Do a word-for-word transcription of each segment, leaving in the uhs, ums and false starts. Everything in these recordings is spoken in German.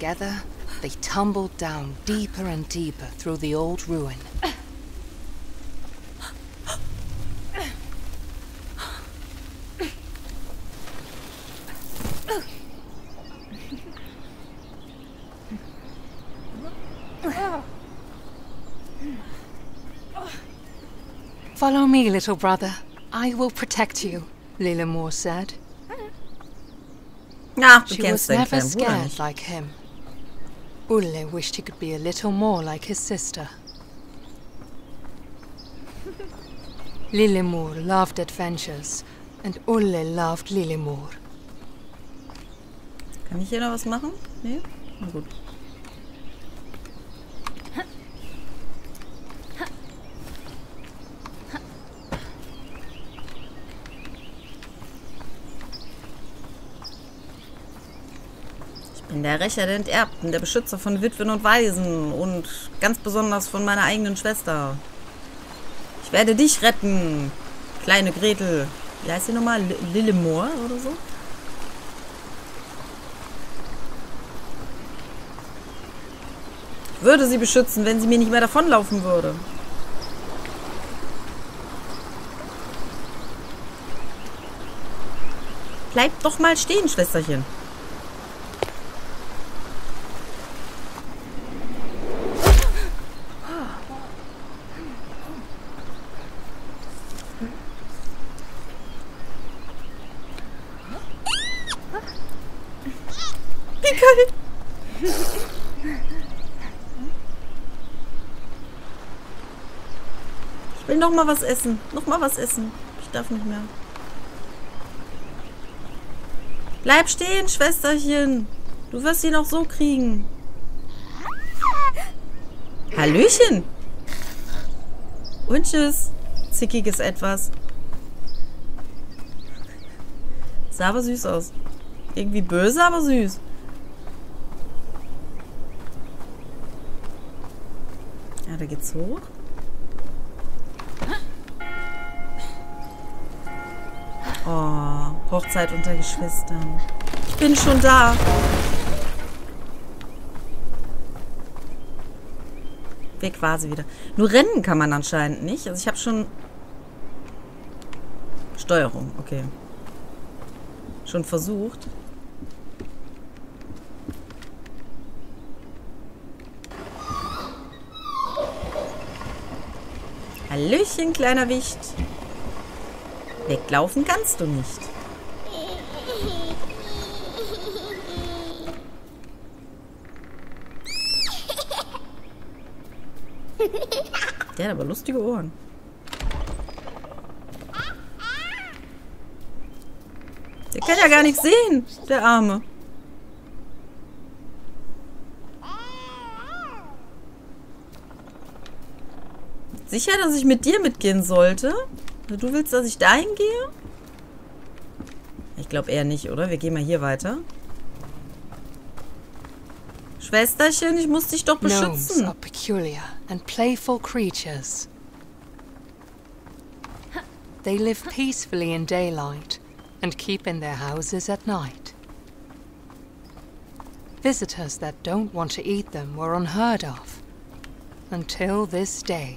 together, they tumbled down deeper and deeper through the old ruin. Follow me, little brother. I will protect you, Lilimor said. Ja, du She kennst was deinen never kleinen Bruder scared nicht. like him. Ulle wished he could be a little more like his sister. Lilimor loved adventures, and Ulle loved Lilimor. Kann ich hier noch was machen? Nee? Na gut. Ich bin der Rächer der Enterbten, der Beschützer von Witwen und Waisen und ganz besonders von meiner eigenen Schwester. Ich werde dich retten, kleine Gretel. Wie heißt sie nochmal? Lilimor oder so? Ich würde sie beschützen, wenn sie mir nicht mehr davonlaufen würde. Bleib doch mal stehen, Schwesterchen. Wie geil! Ich will noch mal was essen. Noch mal was essen. Ich darf nicht mehr. Bleib stehen, Schwesterchen. Du wirst ihn auch so kriegen. Hallöchen. Und tschüss. Zickiges Etwas. Sah aber süß aus. Irgendwie böse, aber süß. Ja, da geht's hoch. Oh, Hochzeit unter Geschwistern. Ich bin schon da. Weg war sie wieder. Nur rennen kann man anscheinend nicht. Also ich habe schon... Steuerung, okay. Schon versucht. Hallöchen, kleiner Wicht. Weglaufen kannst du nicht. Der hat aber lustige Ohren. Der kann ja gar nichts sehen, der Arme. Sicher, dass ich mit dir mitgehen sollte? Du willst, dass ich dahin gehe? Ich glaube eher nicht, oder? Wir gehen mal hier weiter. Schwesterchen, ich muss dich doch Gnomes beschützen. are peculiar and playful creatures. They live peacefully in daylight and keep in their houses at night. Visitors that don't want to eat them were unheard of until this day.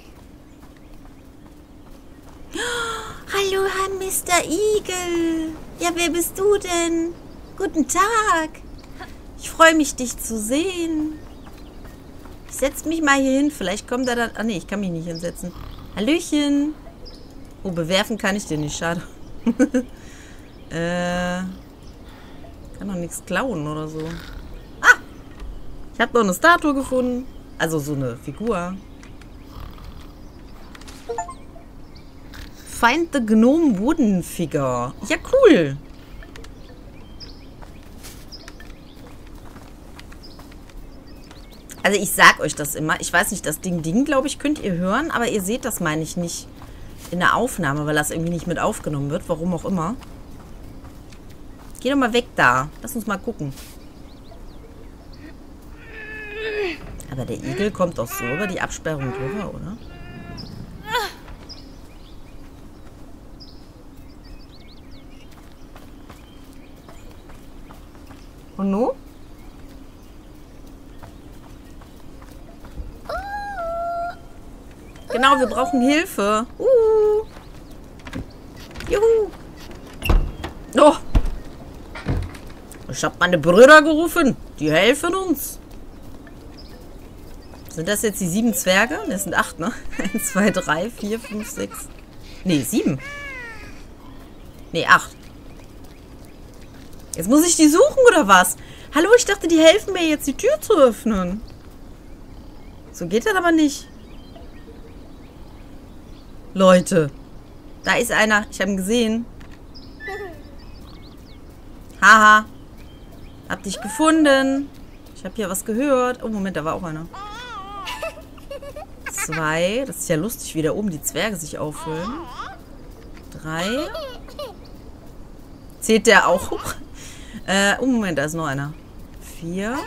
Hallo, Mister Igel. Ja, wer bist du denn? Guten Tag. Ich freue mich, dich zu sehen. Ich setze mich mal hier hin. Vielleicht kommt er dann... Ah, nee, ich kann mich nicht hinsetzen. Hallöchen. Oh, bewerfen kann ich dir nicht. Schade. äh... Kann doch nichts klauen oder so. Ah! Ich habe noch eine Statue gefunden. Also so eine Figur. Find the Gnome Wooden Figure. Ja, cool. Also ich sag euch das immer. Ich weiß nicht, das Ding Ding, glaube ich, könnt ihr hören. Aber ihr seht das, meine ich, nicht in der Aufnahme, weil das irgendwie nicht mit aufgenommen wird. Warum auch immer. Geh doch mal weg da. Lass uns mal gucken. Aber der Igel kommt doch so über die Absperrung drüber, oder? Und nun? Genau, wir brauchen Hilfe. Uh. Juhu. Oh. Ich habe meine Brüder gerufen. Die helfen uns. Sind das jetzt die sieben Zwerge? Das sind acht, ne? eins, zwei, drei, vier, fünf, sechs. Nee, sieben. Nee, acht. Jetzt muss ich die suchen, oder was? Hallo, ich dachte, die helfen mir jetzt, die Tür zu öffnen. So geht das aber nicht. Leute. Da ist einer. Ich habe ihn gesehen. Haha. Hab dich gefunden. Ich habe hier was gehört. Oh, Moment, da war auch einer. Zwei. Das ist ja lustig, wie da oben die Zwerge sich auffüllen. Drei. Zählt der auch hoch? Äh, oh, Moment, da ist noch einer. Vier.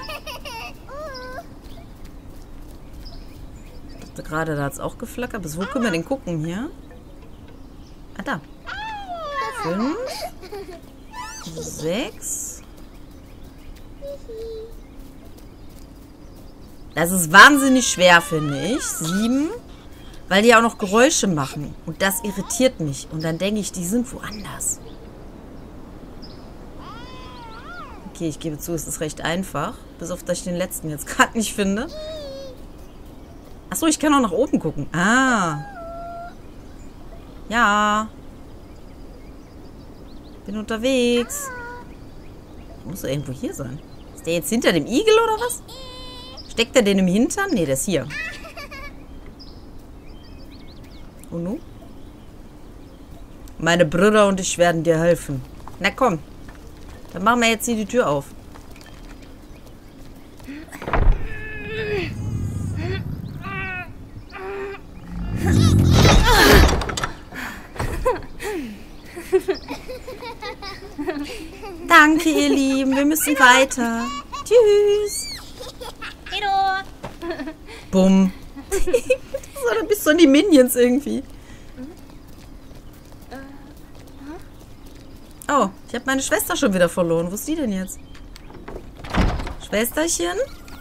Ich dachte gerade, da hat es auch geflackert. Bis wo können wir denn gucken hier? Ah, da. Fünf. Sechs. Das ist wahnsinnig schwer, finde ich. Sieben. Weil die auch noch Geräusche machen. Und das irritiert mich. Und dann denke ich, die sind woanders. Okay, ich gebe zu, es ist recht einfach. Bis auf, dass ich den letzten jetzt gerade nicht finde. Achso, ich kann auch nach oben gucken. Ah. Ja. Bin unterwegs. Muss er irgendwo hier sein. Ist der jetzt hinter dem Igel oder was? Steckt er den im Hintern? Nee, der ist hier. Und nun? Meine Brüder und ich werden dir helfen. Na komm. Dann machen wir jetzt hier die Tür auf. Danke, ihr Lieben. Wir müssen weiter. Tschüss. Bumm. So, da bist du an die Minions irgendwie. Oh, ich habe meine Schwester schon wieder verloren. Wo ist die denn jetzt? Schwesterchen?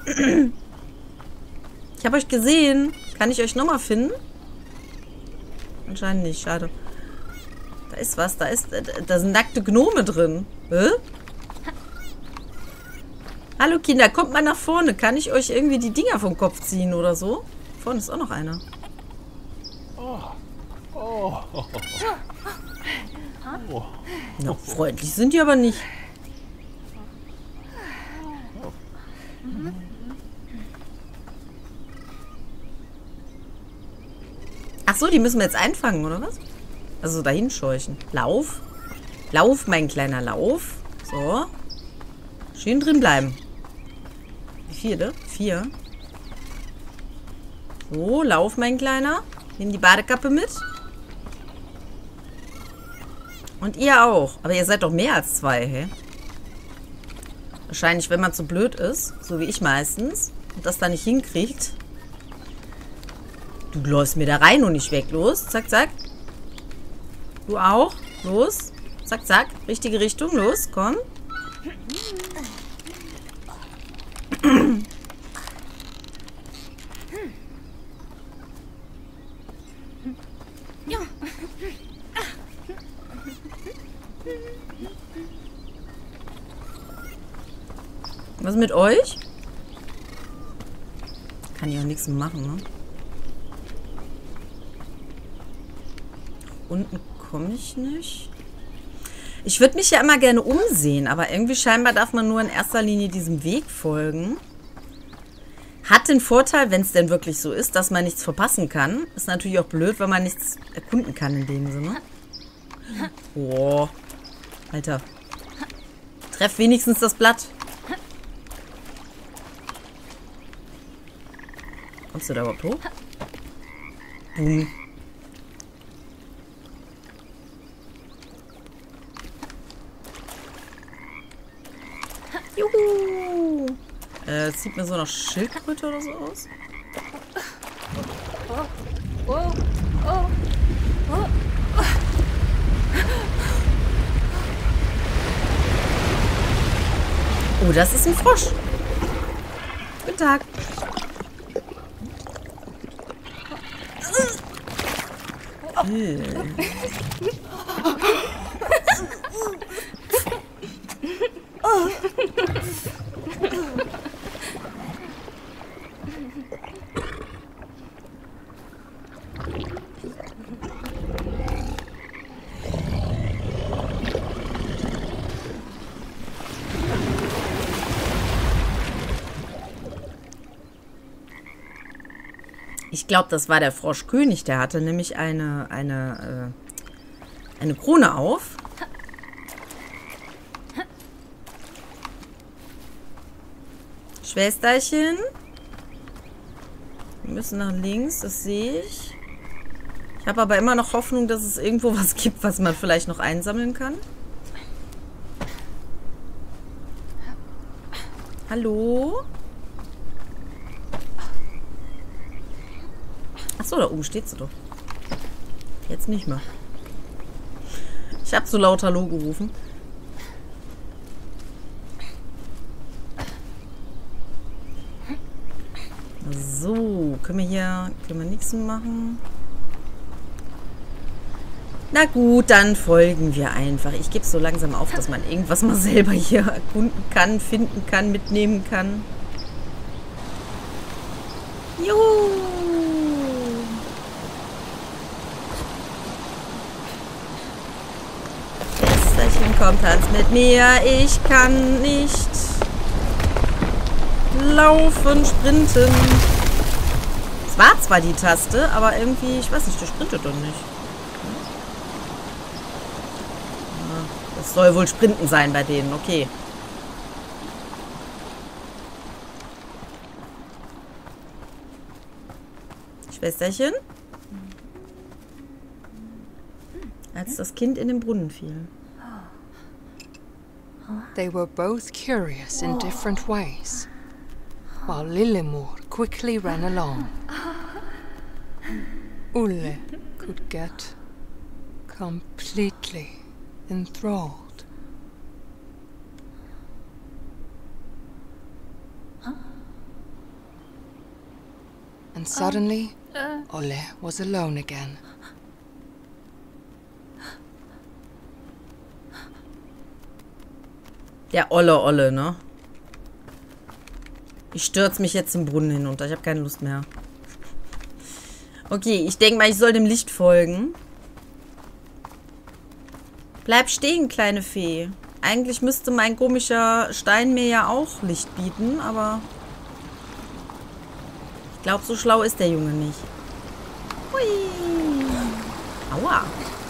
Ich habe euch gesehen. Kann ich euch nochmal finden? Anscheinend nicht. Schade. Da ist was. Da ist, da sind nackte Gnome drin. Hä? Hallo Kinder, kommt mal nach vorne. Kann ich euch irgendwie die Dinger vom Kopf ziehen oder so? Vorne ist auch noch einer. Oh. Oh. Oh. Na, freundlich sind die aber nicht. Ach so, die müssen wir jetzt einfangen, oder was? Also dahin scheuchen. Lauf. Lauf, mein kleiner Lauf. So. Schön drin bleiben. Wie viele? Vier. So, lauf, mein Kleiner. Nimm die Badekappe mit. Und ihr auch. Aber ihr seid doch mehr als zwei, hä? Wahrscheinlich, wenn man zu blöd ist, so wie ich meistens, und das da nicht hinkriegt. Du läufst mir da rein und nicht weg. Los, zack, zack. Du auch. Los. Zack, zack. Richtige Richtung. Los, komm. Was mit euch? Kann ich auch nichts machen, ne? Unten komme ich nicht. Ich würde mich ja immer gerne umsehen, aber irgendwie scheinbar darf man nur in erster Linie diesem Weg folgen. Hat den Vorteil, wenn es denn wirklich so ist, dass man nichts verpassen kann. Ist natürlich auch blöd, wenn man nichts erkunden kann in dem Sinne. Boah. Alter. Treff wenigstens das Blatt. Kommst du da überhaupt hoch? Boom. Juhu. Äh, sieht mir so nach Schildkröte oder so aus. Oh, oh, oh, oh. Oh, das ist ein Frosch. Guten Tag. Ich glaube, das war der Froschkönig, der hatte nämlich eine, eine, äh, eine Krone auf. Schwesterchen. Wir müssen nach links, das sehe ich. Ich habe aber immer noch Hoffnung, dass es irgendwo was gibt, was man vielleicht noch einsammeln kann. Hallo? Achso, da oben steht sie doch. Jetzt nicht mehr. Ich habe so laut Hallo gerufen. So, können wir hier können wir nichts machen? Na gut, dann folgen wir einfach. Ich gebe so langsam auf, dass man irgendwas mal selber hier erkunden kann, finden kann, mitnehmen kann. Juhu! Schwesterchen, komm, tanz mit mir. Ich kann nicht laufen, sprinten. Es war zwar die Taste, aber irgendwie, ich weiß nicht, der sprintet doch nicht. Das soll wohl Sprinten sein bei denen, okay. Schwesterchen? Als das Kind in den Brunnen fiel. They were both curious in different ways, while Lillemor quickly ran along. Ulle could get completely enthralled. And suddenly, Olle was alone again. Der Olle Olle, ne? Ich stürze mich jetzt im Brunnen hinunter. Ich habe keine Lust mehr. Okay, ich denke mal, ich soll dem Licht folgen. Bleib stehen, kleine Fee. Eigentlich müsste mein komischer Stein mir ja auch Licht bieten, aber ich glaube, so schlau ist der Junge nicht. Hui. Aua.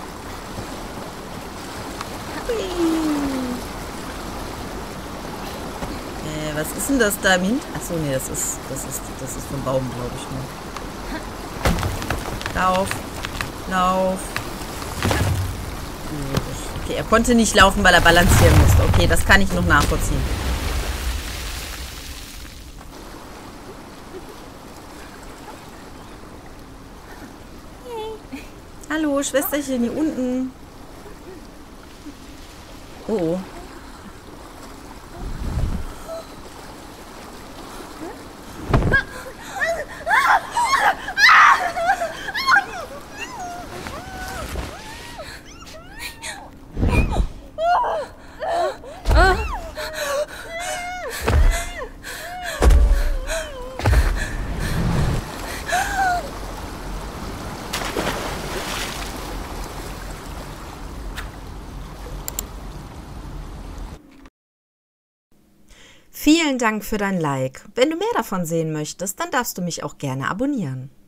Hui. Äh, was ist denn das da im Hintergrund? Achso, nee, das ist, das ist, das ist vom Baum, glaube ich, nur. Lauf. Lauf. Okay, er konnte nicht laufen, weil er balancieren musste. Okay, das kann ich noch nachvollziehen. Hallo, Schwesterchen, hier unten. Oh, oh. Vielen Dank für dein Like. Wenn du mehr davon sehen möchtest, dann darfst du mich auch gerne abonnieren.